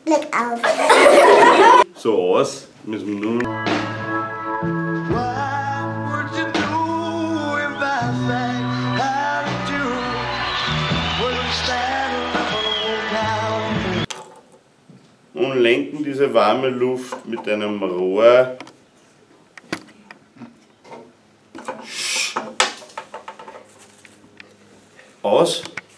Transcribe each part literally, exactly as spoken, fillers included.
Leg auf. So aus müssen wir nur. Und lenken diese warme Luft mit einem Rohr aus.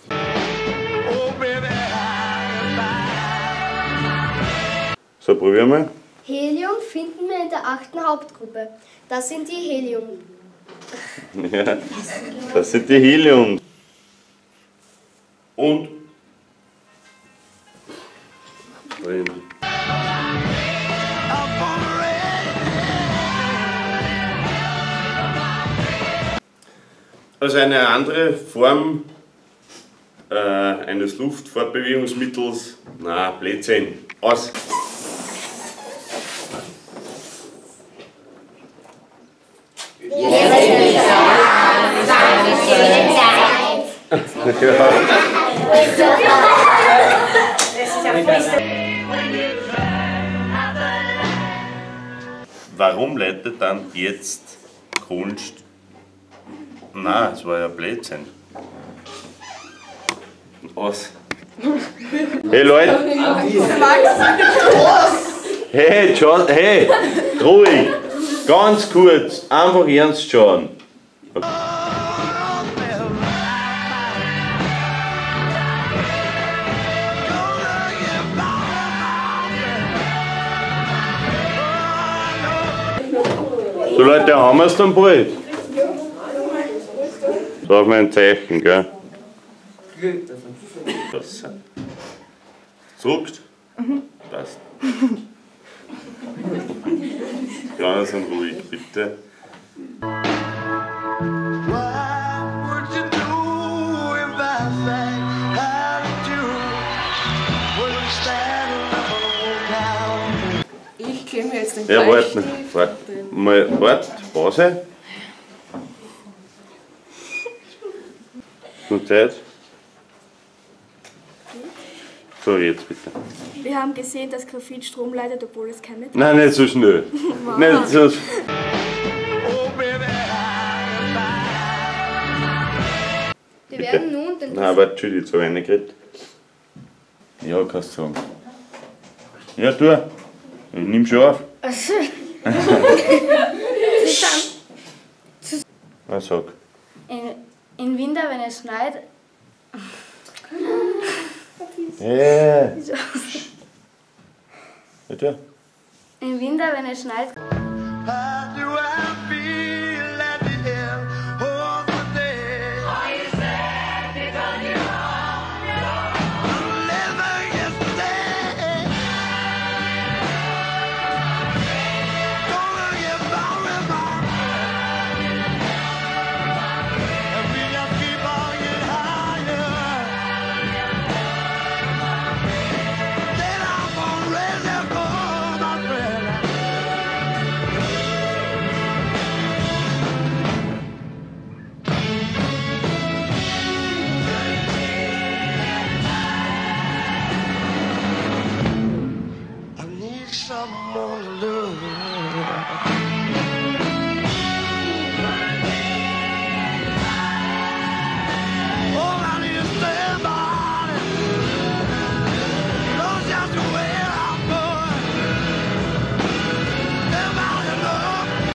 So, probieren wir. Helium finden wir in der achten Hauptgruppe. Das sind die Helium. Ja, das sind die Helium. Und drin. Also eine andere Form äh, eines Luftfortbewegungsmittels, na, Blödsinn, aus. Warum leitet dann jetzt Kohlenstoff? Nein, es war ja Blödsinn. Aus. Hey Leute! Hey, John, hey! Ruhig! Ganz kurz, einfach ernst schauen. Okay. So Leute, haben wir es dann bald? Da haben wir ein Zeichen, gell? Das zuckt? Mhm. Passt. Ja, sind ruhig, bitte. Ich käme jetzt den Ja, warte, warte, mal, warte, Pause. Nur Zeit. So, jetzt bitte. Wir haben gesehen, dass Graphit Strom leitet, obwohl es kein Metall Nein, nicht so schnell. Wow. Nicht so schnell. Wir werden nun den Nein, warte, Entschuldigung, jetzt habe ich nicht geredet. Ja, kannst du sagen. Ja, tu. Ich nimm schon auf. Was sag? In, in Winter, wenn es schneit. Yeah. Bitte? Im Winter, wenn es schneit. Someone to love.